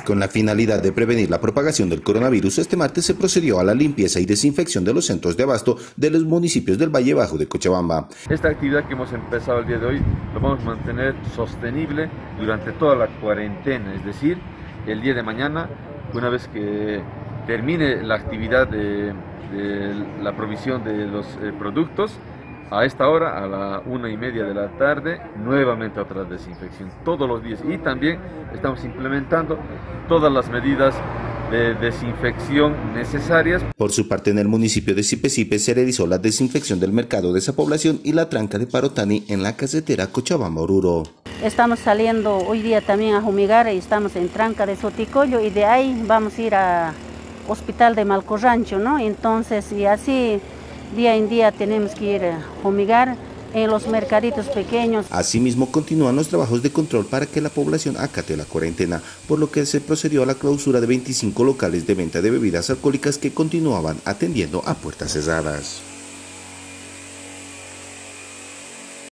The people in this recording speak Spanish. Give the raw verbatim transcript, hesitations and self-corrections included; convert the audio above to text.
Con la finalidad de prevenir la propagación del coronavirus, este martes se procedió a la limpieza y desinfección de los centros de abasto de los municipios del Valle Bajo de Cochabamba. Esta actividad que hemos empezado el día de hoy lo vamos a mantener sostenible durante toda la cuarentena, es decir, el día de mañana, una vez que termine la actividad de, de la provisión de los eh, productos, a esta hora, a la una y media de la tarde, nuevamente otra desinfección, todos los días. Y también estamos implementando todas las medidas de desinfección necesarias. Por su parte, en el municipio de Sipe-Sipe se realizó la desinfección del mercado de esa población y la tranca de Parotani en la carretera Cochabamba-Oruro. Estamos saliendo hoy día también a fumigar y estamos en tranca de Soticollo y de ahí vamos a ir a Hospital de Malcorrancho, ¿no? Entonces, y así día en día tenemos que ir a fumigar en los mercaditos pequeños. Asimismo, continúan los trabajos de control para que la población acate la cuarentena, por lo que se procedió a la clausura de veinticinco locales de venta de bebidas alcohólicas que continuaban atendiendo a puertas cerradas.